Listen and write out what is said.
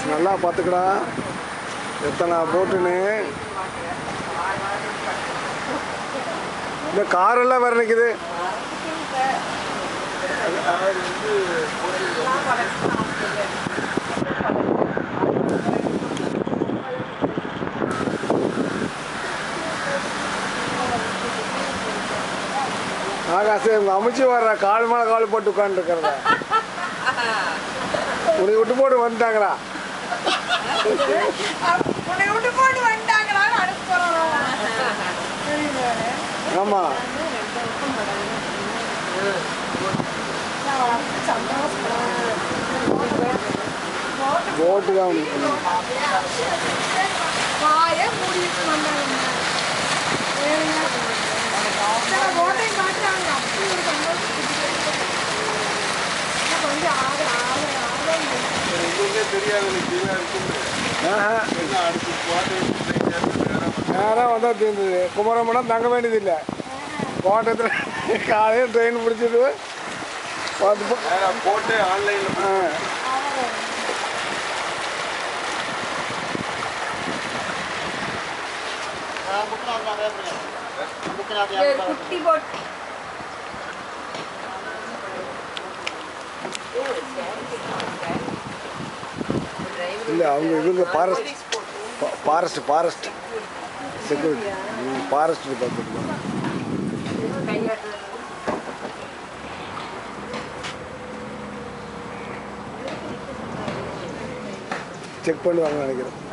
நல்லா பார்த்துக்கடா எத்தனை போட்டுன்னு. இந்த காரெல்லாம் வேறு நிற்குது. ஆகாசே உங்கள் அமைச்சு வர்ற கால் மேலே கால் போட்டு உட்காந்துருக்கிறதா உன்னை விட்டு போட்டு வந்துட்டாங்களா? ஆமாம் போட்டு தான் நேரம் வந்தால் தீர்ந்தது. குமரமடம் தங்க வேண்டியதில்லை. கோட்டத்தில் காலையில் ட்ரெயின் பிடிச்சிட்டு போட்டு ஆன்லைனில் குட்டி போட் இல்லை அவங்க இவங்க forest security forest department check பண்ணுவாங்கன்னு நினைக்கிறேன்.